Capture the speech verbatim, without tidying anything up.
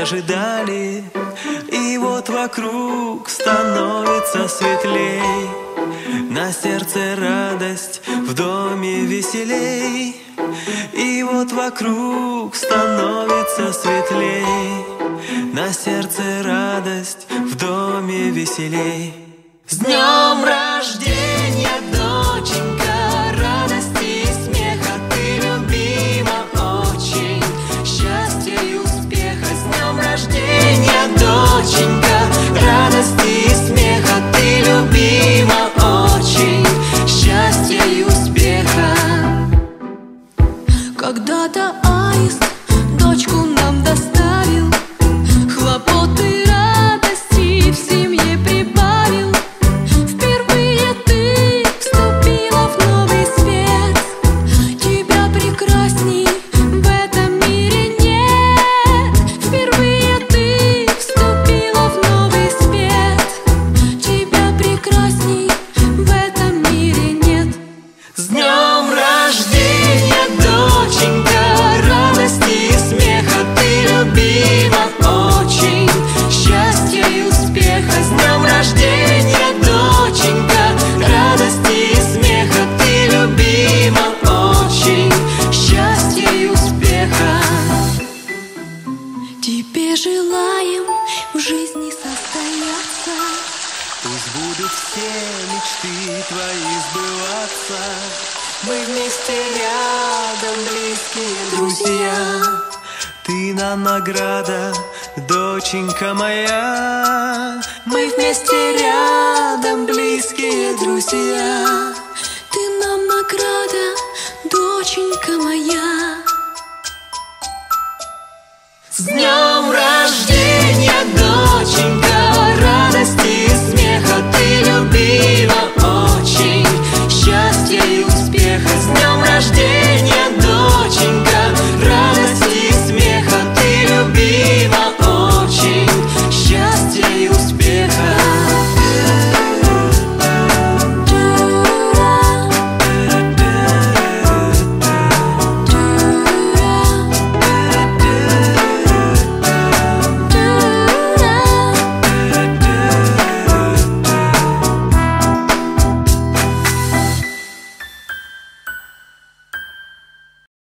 ожидали. И вот вокруг становится светлей, на сердце радость, в доме веселей. И вот вокруг становится светлей, на сердце радость, в доме веселей. С днем рождения, доченька, радости и смеха, ты любима очень, счастья и успеха. С днем рождения, доченька, радости и смеха, ты любима очень, счастья и успеха. Когда-то аист дочку нам доставил, хлопоты, радости в семье прибавил. Впервые ты вступила в новый свет, тебя прекрасней в этом мире нет. Впервые ты вступила в новый свет, тебя прекрасней в этом мире нет. С днем рождения, доченька, радости и смеха, ты любима очень, счастья и успеха. С днем рождения, доченька, радости и смеха, ты любима очень, счастья и успеха. Тебе желаем в жизни состояться, Пусть будут все мечты твои сбываться. Мы вместе рядом, близкие друзья. Ты нам награда, доченька моя. Мы вместе рядом, близкие друзья. ты нам награда, доченька моя. С днем рождения!